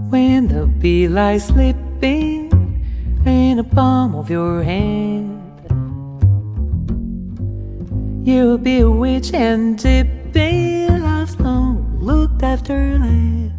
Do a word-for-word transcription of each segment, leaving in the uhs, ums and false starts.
when the bee lies sleeping in the palm of your hand. You'll be a witch and dipping love's long looked after land,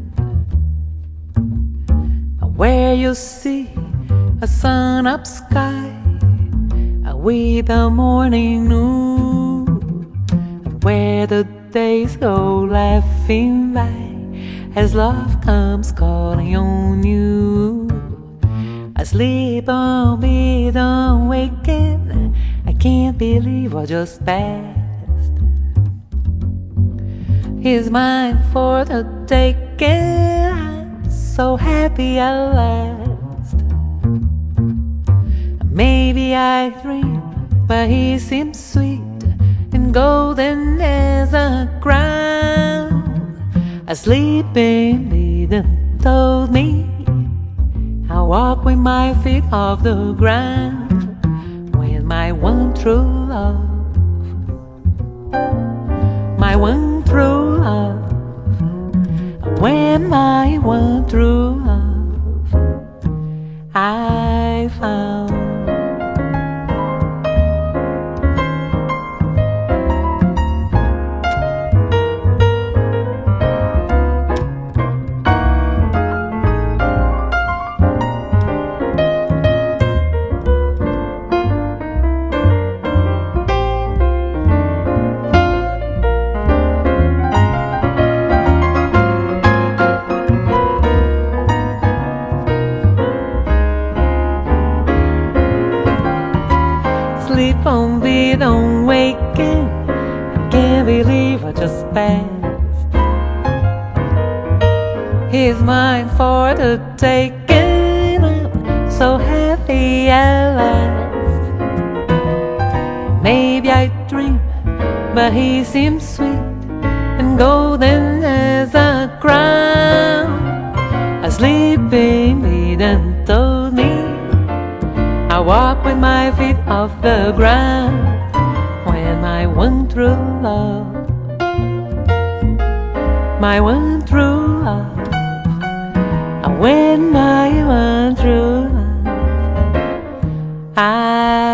where you'll see a sun-up sky with the morning noon, where the days go laughing by as love comes calling on you. Asleep on me, don't waken, I can't believe what just passed. He's mine for the taking, I'm so happy at last. Maybe I dream, but he seems sweet and golden as a crown. A sleeping maiden told me I walk with my feet off the ground when my one true love, my one true love, when my one true love I found. Sleep on me, don't waken, I can't believe I just passed. He's mine for the taking, I'm so happy at last. Maybe I dream, but he seems sweet and golden as a crown. A sleeping maiden told me I walk with my feet off the ground when my one true love, my one true love, when my one true love I